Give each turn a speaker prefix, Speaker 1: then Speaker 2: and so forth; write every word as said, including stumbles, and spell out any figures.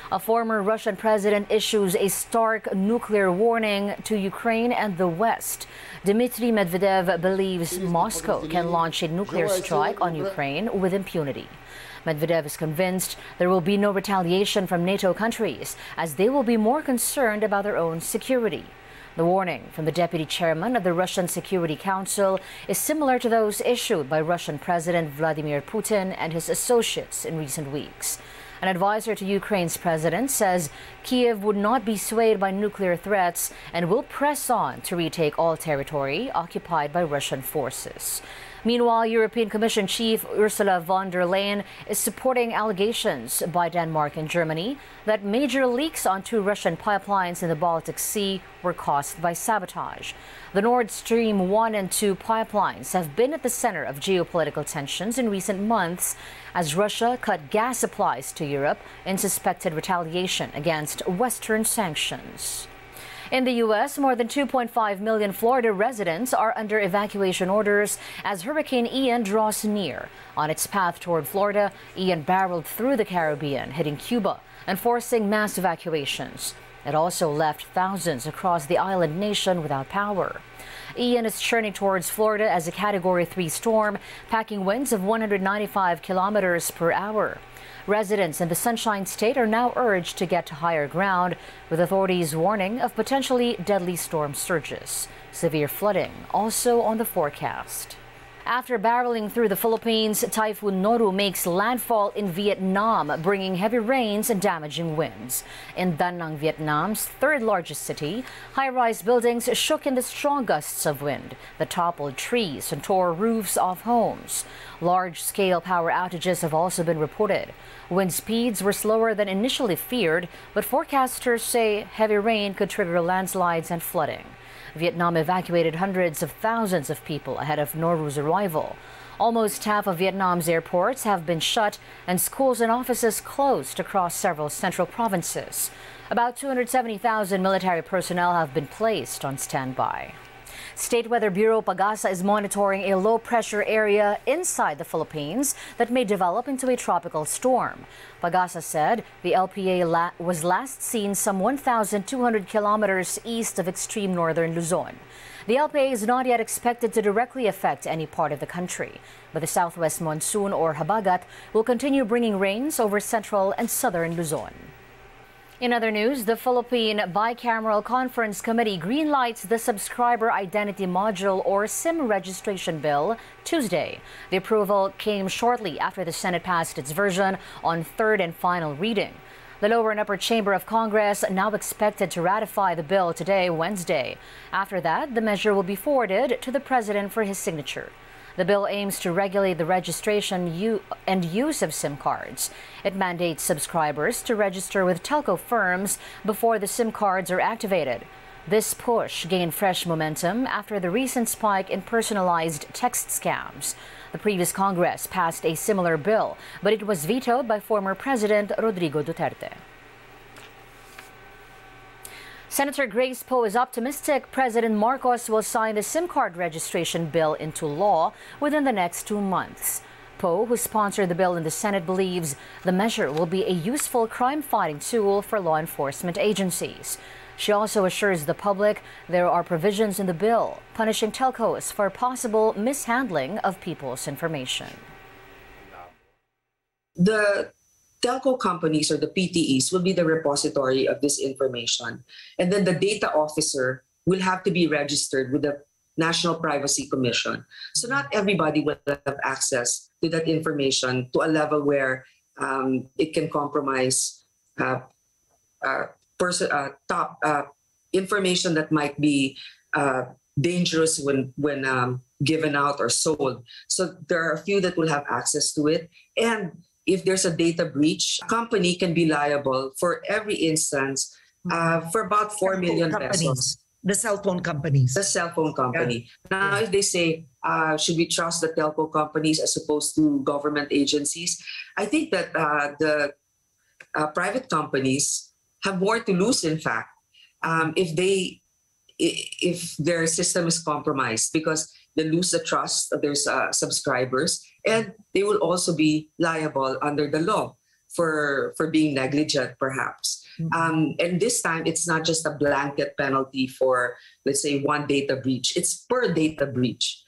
Speaker 1: A former Russian president issues a stark nuclear warning to Ukraine and the West. Dmitry Medvedev believes Moscow can launch a nuclear strike on Ukraine with impunity. Medvedev is convinced there will be no retaliation from NATO countries, as they will be more concerned about their own security. The warning from the deputy chairman of the Russian Security Council is similar to those issued by Russian President Vladimir Putin and his associates in recent weeks. An advisor to Ukraine's president says Kiev would not be swayed by nuclear threats and will press on to retake all territory occupied by Russian forces. Meanwhile, European Commission Chief Ursula von der Leyen is supporting allegations by Denmark and Germany that major leaks on two Russian pipelines in the Baltic Sea were caused by sabotage. The Nord Stream one and two pipelines have been at the center of geopolitical tensions in recent months as Russia cut gas supplies to Europe in suspected retaliation against Western sanctions. In the U S, more than two point five million Florida residents are under evacuation orders as Hurricane Ian draws near. On its path toward Florida, Ian barreled through the Caribbean, hitting Cuba and forcing mass evacuations. It also left thousands across the island nation without power. Ian is churning towards Florida as a Category three storm, packing winds of one hundred ninety-five kilometers per hour. Residents in the Sunshine State are now urged to get to higher ground, with authorities warning of potentially deadly storm surges. Severe flooding also on the forecast. After barreling through the Philippines, Typhoon Noru makes landfall in Vietnam, bringing heavy rains and damaging winds. In Da Nang, Vietnam's third largest city, high-rise buildings shook in the strong gusts of wind that toppled trees and tore roofs off homes. Large-scale power outages have also been reported. Wind speeds were slower than initially feared, but forecasters say heavy rain could trigger landslides and flooding. Vietnam evacuated hundreds of thousands of people ahead of Noru's arrival. Almost half of Vietnam's airports have been shut and schools and offices closed across several central provinces. About two hundred seventy thousand military personnel have been placed on standby. State Weather Bureau Pagasa is monitoring a low-pressure area inside the Philippines that may develop into a tropical storm. Pagasa said the L P A la was last seen some one thousand two hundred kilometers east of extreme northern Luzon. The L P A is not yet expected to directly affect any part of the country, but the southwest monsoon, or habagat, will continue bringing rains over central and southern Luzon. In other news, the Philippine Bicameral Conference Committee greenlights the Subscriber Identity Module, or SIM registration bill Tuesday. The approval came shortly after the Senate passed its version on third and final reading. The lower and upper chamber of Congress now expected to ratify the bill today, Wednesday. After that, the measure will be forwarded to the president for his signature. The bill aims to regulate the registration and use of SIM cards. It mandates subscribers to register with telco firms before the SIM cards are activated. This push gained fresh momentum after the recent spike in personalized text scams. The previous Congress passed a similar bill, but it was vetoed by former President Rodrigo Duterte. Senator Grace Poe is optimistic President Marcos will sign the SIM card registration bill into law within the next two months. Poe, who sponsored the bill in the Senate, believes the measure will be a useful crime-fighting tool for law enforcement agencies. She also assures the public there are provisions in the bill punishing telcos for possible mishandling of people's information.
Speaker 2: The telco companies, or the P T Es, will be the repository of this information. And then the data officer will have to be registered with the National Privacy Commission. So not everybody will have access to that information to a level where um, it can compromise uh, uh, person, uh, top uh, information that might be uh, dangerous when, when um, given out or sold. So there are a few that will have access to it. And if there's a data breach, a company can be liable for every instance uh, for about four million pesos.
Speaker 3: The cell phone companies.
Speaker 2: The cell phone company. Yeah. Now, if they say, uh, should we trust the telco companies as opposed to government agencies? I think that uh, the uh, private companies have more to lose, in fact, um, if they, if their system is compromised, because they lose the trust of their uh, subscribers, and they will also be liable under the law for for being negligent, perhaps. Mm-hmm. Um, and this time, it's not just a blanket penalty for, let's say, one data breach. It's per data breach.